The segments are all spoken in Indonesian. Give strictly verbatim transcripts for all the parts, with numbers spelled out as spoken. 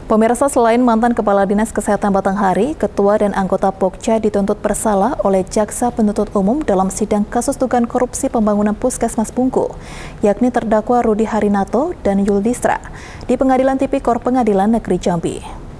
Pemirsa, selain mantan Kepala Dinas Kesehatan Batanghari, Ketua dan anggota Pokja dituntut bersalah oleh Jaksa Penuntut Umum dalam sidang kasus dugaan korupsi pembangunan Puskesmas Bungku, yakni terdakwa Rudi Harinato dan Yuldistra di Pengadilan Tipikor Pengadilan Negeri Jambi.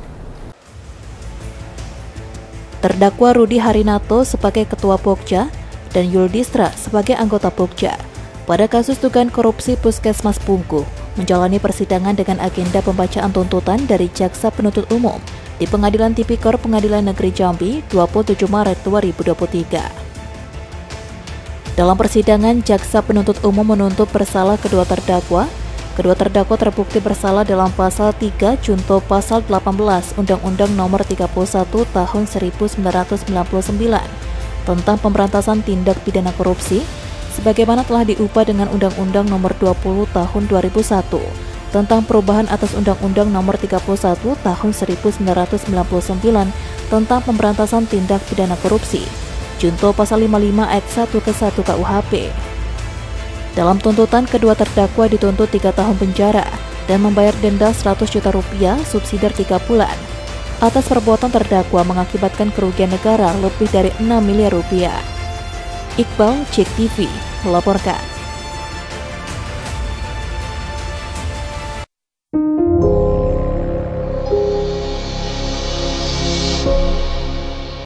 Terdakwa Rudi Harinato sebagai Ketua Pokja dan Yuldistra sebagai anggota Pokja pada kasus dugaan korupsi Puskesmas Bungku menjalani persidangan dengan agenda pembacaan tuntutan dari Jaksa Penuntut Umum di Pengadilan Tipikor Pengadilan Negeri Jambi dua puluh tujuh Maret dua ribu dua puluh tiga. Dalam persidangan, Jaksa Penuntut Umum menuntut bersalah kedua terdakwa. Kedua terdakwa terbukti bersalah dalam pasal tiga junto pasal delapan belas Undang-Undang Nomor tiga puluh satu Tahun seribu sembilan ratus sembilan puluh sembilan tentang pemberantasan tindak pidana korupsi, sebagaimana telah diubah dengan Undang-Undang Nomor dua puluh Tahun dua ribu satu tentang perubahan atas Undang-Undang Nomor tiga puluh satu Tahun seribu sembilan ratus sembilan puluh sembilan tentang pemberantasan tindak pidana korupsi, junto pasal lima puluh lima ayat satu ke satu K U H P. Dalam tuntutan, kedua terdakwa dituntut tiga tahun penjara dan membayar denda seratus juta rupiah subsidiar tiga bulan atas perbuatan terdakwa mengakibatkan kerugian negara lebih dari enam miliar rupiah. Iqbal, Cek T V, melaporkan.